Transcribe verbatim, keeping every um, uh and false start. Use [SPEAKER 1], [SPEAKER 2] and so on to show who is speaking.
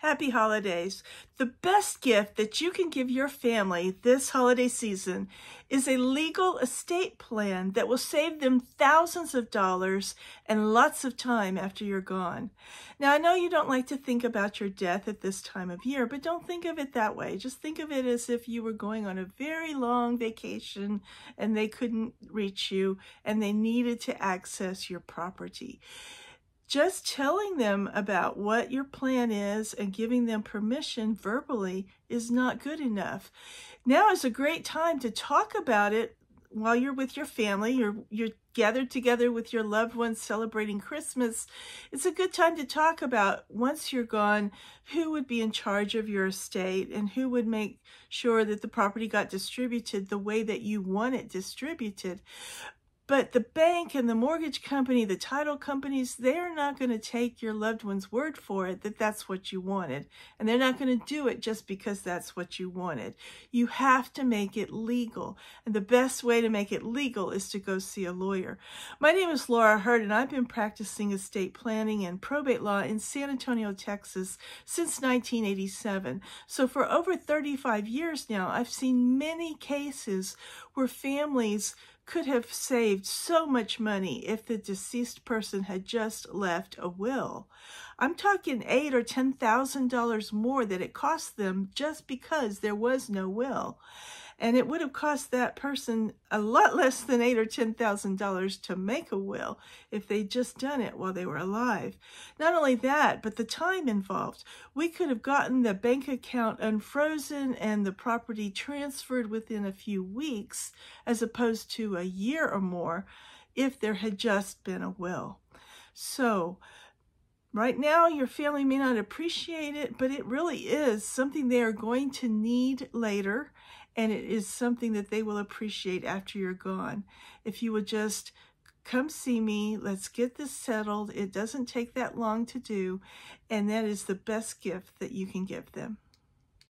[SPEAKER 1] Happy holidays. The best gift that you can give your family this holiday season is a legal estate plan that will save them thousands of dollars and lots of time after you're gone. Now, I know you don't like to think about your death at this time of year, but don't think of it that way. Just think of it as if you were going on a very long vacation and they couldn't reach you and they needed to access your property. Just telling them about what your plan is and giving them permission verbally is not good enough. Now is a great time to talk about it while you're with your family. You're, you're gathered together with your loved ones celebrating Christmas. It's a good time to talk about, once you're gone, who would be in charge of your estate and who would make sure that the property got distributed the way that you want it distributed. But the bank and the mortgage company, the title companies, they're not going to take your loved one's word for it that that's what you wanted. And they're not going to do it just because that's what you wanted. You have to make it legal. And the best way to make it legal is to go see a lawyer. My name is Laura Hurd, and I've been practicing estate planning and probate law in San Antonio, Texas since nineteen eighty-seven. So for over thirty-five years now, I've seen many cases where families could have saved so much money if the deceased person had just left a will. I'm talking eight or ten thousand dollars more that it cost them just because there was no will. And it would have cost that person a lot less than eight or ten thousand dollars to make a will if they'd just done it while they were alive. Not only that, but the time involved. We could have gotten the bank account unfrozen and the property transferred within a few weeks, as opposed to a year or more, if there had just been a will. So, right now, your family may not appreciate it, but it really is something they are going to need later, and it is something that they will appreciate after you're gone. If you would just come see me, let's get this settled. It doesn't take that long to do, and that is the best gift that you can give them.